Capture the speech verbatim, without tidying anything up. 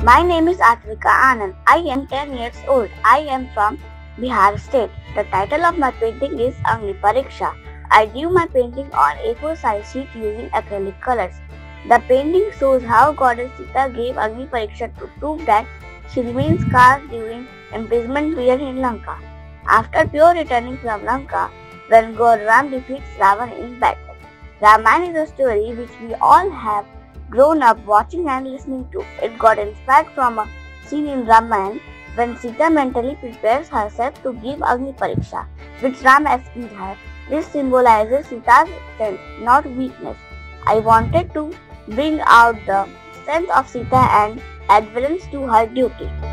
My name is Atrika Anand. I am ten years old. I am from Bihar state. The title of my painting is AgniPariksha. I drew my painting on A four size sheet using acrylic colors. The painting shows how Goddess Sita gave AgniPariksha to prove that she remains caste during imprisonment period in Lanka. After pure returning from Lanka, when God Ram defeats Ravana in battle. Ramayana is a story which we all have grown up watching and listening to. It got inspired from a scene in Ramayana when Sita mentally prepares herself to give AgniPariksha, which Ram asks her. This symbolizes Sita's strength, not weakness. I wanted to bring out the strength of Sita and adherence to her duty.